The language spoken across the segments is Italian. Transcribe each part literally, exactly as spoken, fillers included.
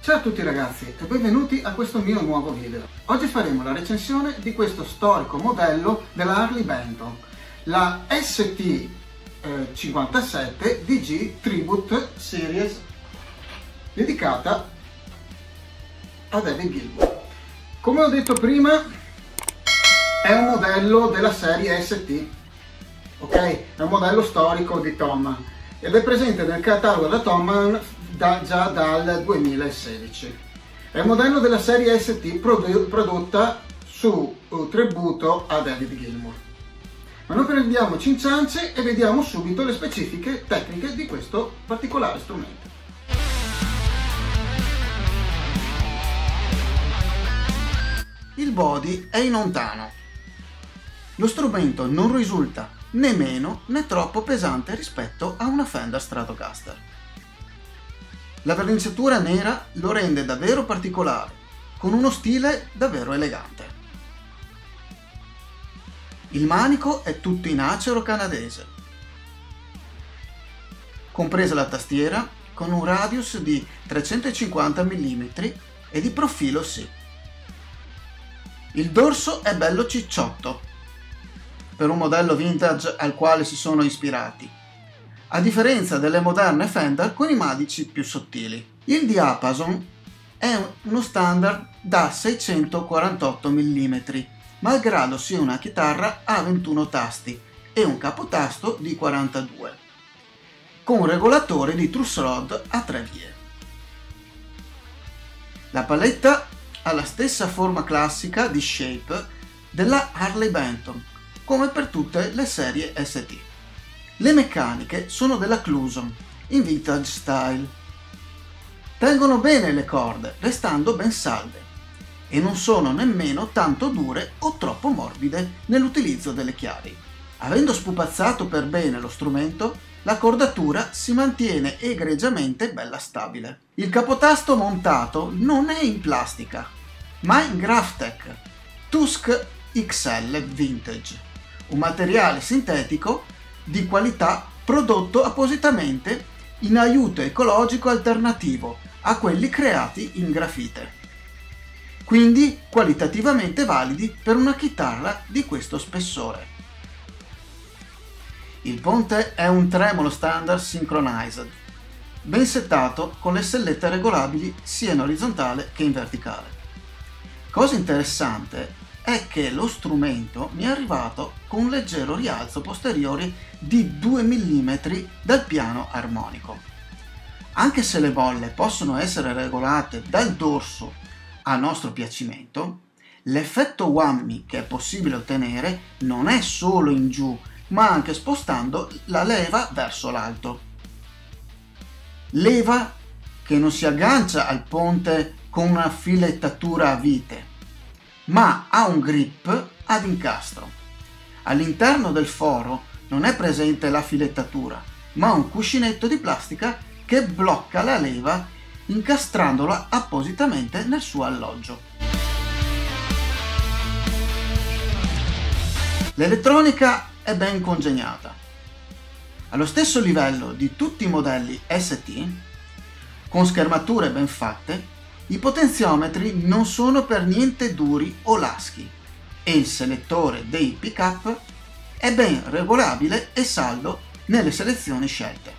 Ciao a tutti ragazzi e benvenuti a questo mio nuovo video. Oggi faremo la recensione di questo storico modello della Harley Benton, la S T cinquantasette D G Tribute Series, dedicata a David Gilmour. Come ho detto prima, è un modello della serie S T, ok? È un modello storico di Thomann ed è presente nel catalogo da Thomann Da, già dal duemilasedici. È un modello della serie S T produ prodotta su uh, tributo a David Gilmour. Ma non prendiamoci in ciance e vediamo subito le specifiche tecniche di questo particolare strumento. Il body è in ontano. Lo strumento non risulta né meno né troppo pesante rispetto a una Fender Stratocaster. La verniciatura nera lo rende davvero particolare, con uno stile davvero elegante. Il manico è tutto in acero canadese, compresa la tastiera con un radius di trecentocinquanta millimetri e di profilo sì. Il dorso è bello cicciotto, per un modello vintage al quale si sono ispirati, a differenza delle moderne Fender con i manici più sottili. Il diapason è uno standard da seicentoquarantotto millimetri, malgrado sia una chitarra a ventuno tasti e un capotasto di quarantadue, con un regolatore di truss rod a tre vie. La paletta ha la stessa forma classica di shape della Harley Benton, come per tutte le serie S T. Le meccaniche sono della Cluson, in vintage style. Tengono bene le corde, restando ben salde, e non sono nemmeno tanto dure o troppo morbide nell'utilizzo delle chiavi. Avendo spupazzato per bene lo strumento, la cordatura si mantiene egregiamente bella stabile. Il capotasto montato non è in plastica, ma in Graphtec Tusk X L Vintage, un materiale sintetico di qualità prodotto appositamente in aiuto ecologico alternativo a quelli creati in grafite, quindi qualitativamente validi per una chitarra di questo spessore. Il ponte è un tremolo standard synchronized, ben settato con le sellette regolabili sia in orizzontale che in verticale. Cosa interessante è che lo strumento mi è arrivato con un leggero rialzo posteriore di due millimetri dal piano armonico. Anche se le bolle possono essere regolate dal dorso a nostro piacimento, l'effetto whammy che è possibile ottenere non è solo in giù, ma anche spostando la leva verso l'alto. Leva che non si aggancia al ponte con una filettatura a vite, ma ha un grip ad incastro. All'interno del foro non è presente la filettatura, ma un cuscinetto di plastica che blocca la leva incastrandola appositamente nel suo alloggio. L'elettronica è ben congegnata. Allo stesso livello di tutti i modelli S T, con schermature ben fatte, i potenziometri non sono per niente duri o laschi e il selettore dei pick-up è ben regolabile e saldo nelle selezioni scelte.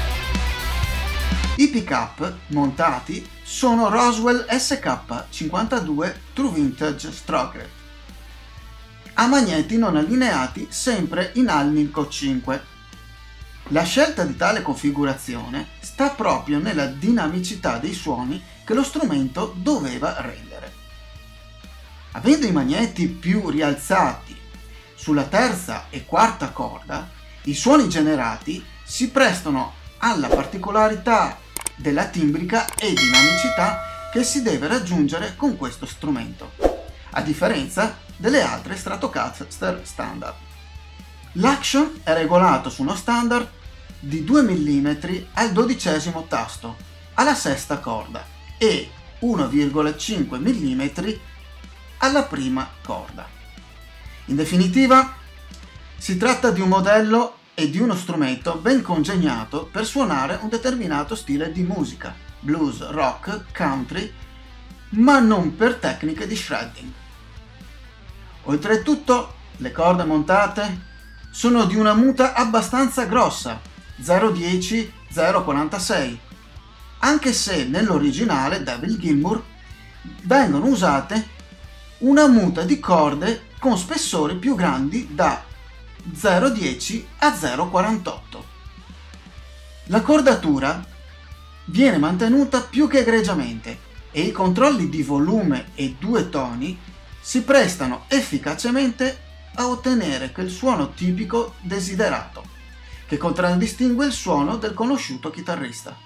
I pick-up montati sono Roswell S K cinquantadue True Vintage Stroked, a magneti non allineati sempre in Alnico cinque. La scelta di tale configurazione sta proprio nella dinamicità dei suoni che lo strumento doveva rendere. Avendo i magneti più rialzati sulla terza e quarta corda, i suoni generati si prestano alla particolarità della timbrica e dinamicità che si deve raggiungere con questo strumento, a differenza delle altre Stratocaster standard. L'action è regolato su uno standard di due millimetri al dodicesimo tasto alla sesta corda e uno virgola cinque millimetri alla prima corda. In definitiva, si tratta di un modello e di uno strumento ben congegnato per suonare un determinato stile di musica, blues, rock, country, ma non per tecniche di shredding. Oltretutto, le corde montate sono di una muta abbastanza grossa, zero virgola dieci zero virgola quarantasei, anche se nell'originale David Gilmour vengono usate una muta di corde con spessori più grandi da zero virgola dieci a zero virgola quarantotto. La cordatura viene mantenuta più che egregiamente e i controlli di volume e due toni si prestano efficacemente a ottenere quel suono tipico desiderato, che contraddistingue il suono del conosciuto chitarrista.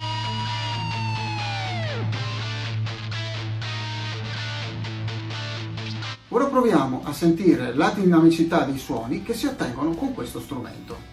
Ora proviamo a sentire la dinamicità dei suoni che si ottengono con questo strumento.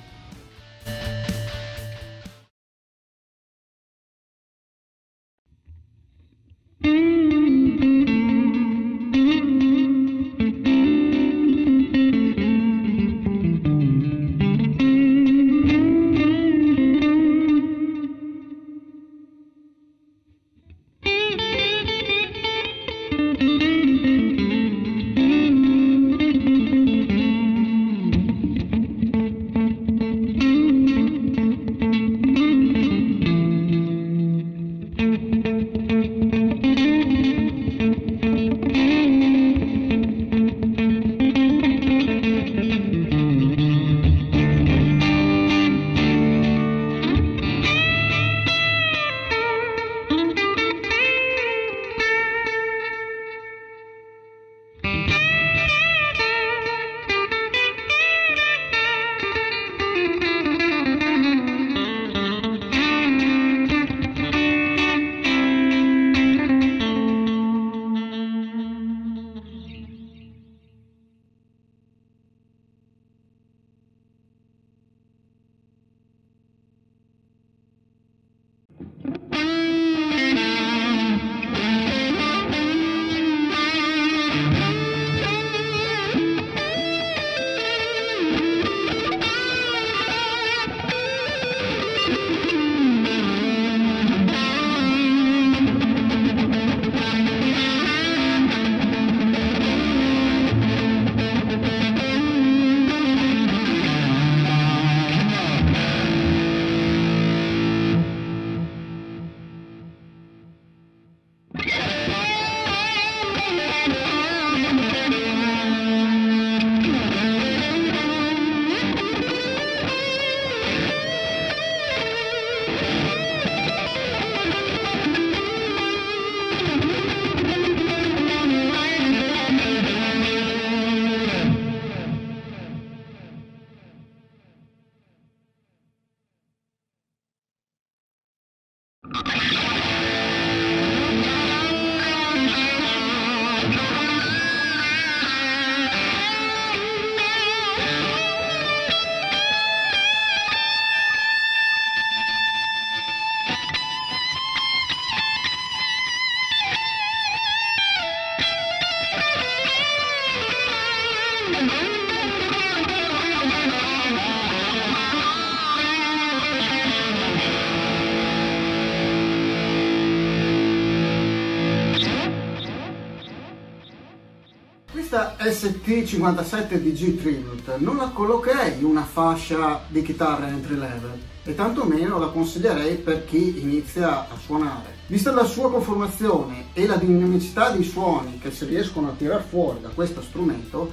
Questa S T cinquantasette D G Tribute non la collocherei in una fascia di chitarra entry level e tantomeno la consiglierei per chi inizia a suonare. Vista la sua conformazione e la dinamicità dei suoni che si riescono a tirar fuori da questo strumento,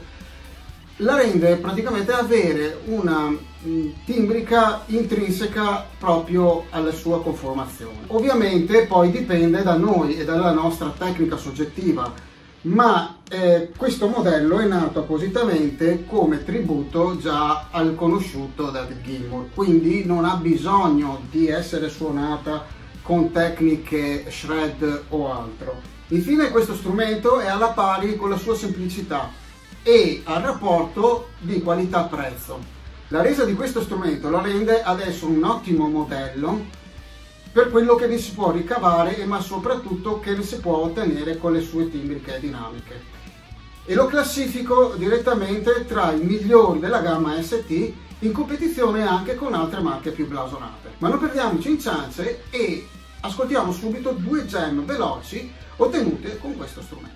la rende praticamente avere una mh, timbrica intrinseca proprio alla sua conformazione. Ovviamente poi dipende da noi e dalla nostra tecnica soggettiva, ma eh, questo modello è nato appositamente come tributo già al conosciuto David Gilmour, quindi non ha bisogno di essere suonata con tecniche shred o altro. Infine questo strumento è alla pari con la sua semplicità e al rapporto di qualità-prezzo. La resa di questo strumento la rende adesso un ottimo modello per quello che ne si può ricavare, ma soprattutto che ne si può ottenere con le sue timbriche dinamiche. E lo classifico direttamente tra i migliori della gamma S T, in competizione anche con altre marche più blasonate. Ma non perdiamoci in ciance e ascoltiamo subito due jam veloci ottenute con questo strumento.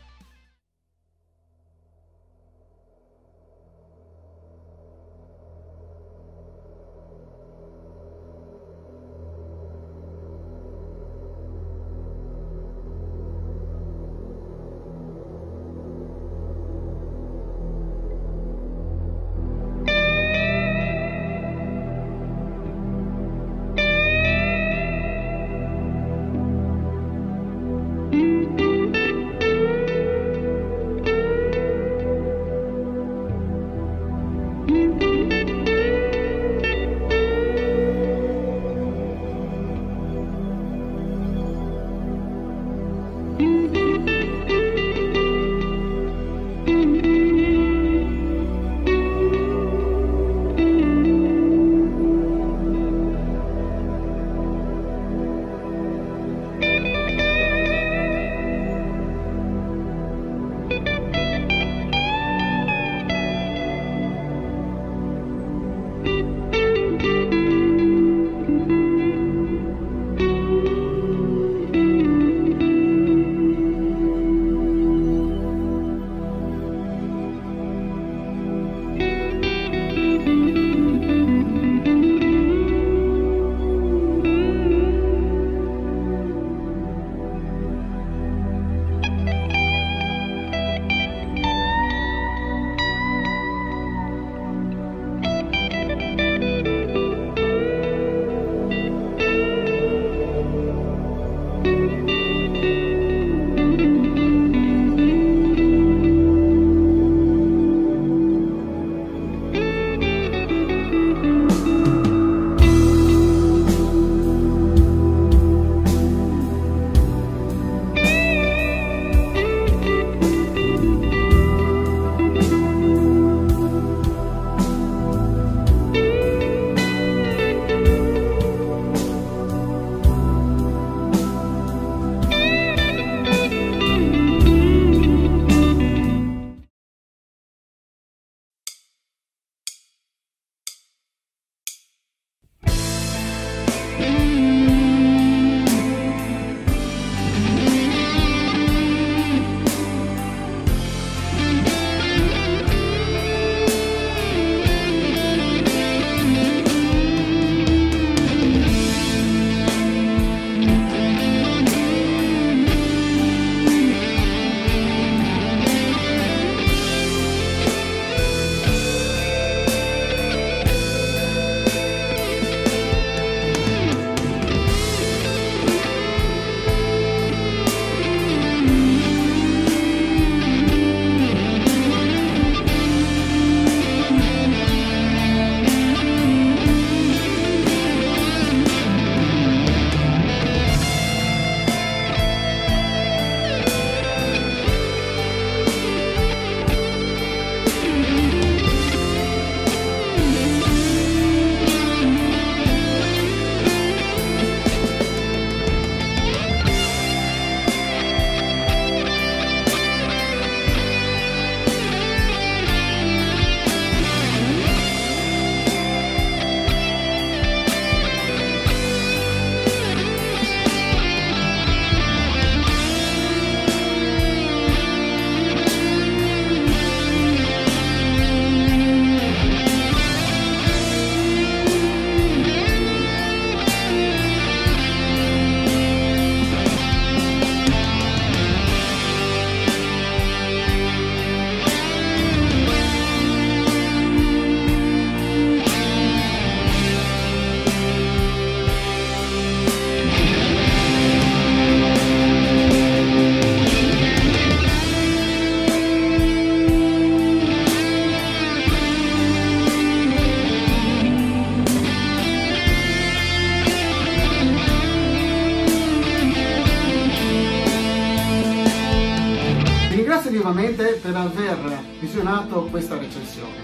vivamente per aver visionato questa recensione.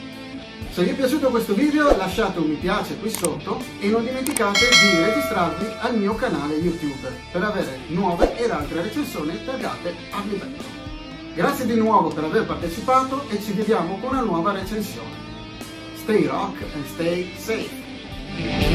Se vi è piaciuto questo video lasciate un mi piace qui sotto e non dimenticate di registrarvi al mio canale YouTube per avere nuove ed altre recensioni targate a livello. Grazie di nuovo per aver partecipato e ci vediamo con una nuova recensione. Stay rock and stay safe!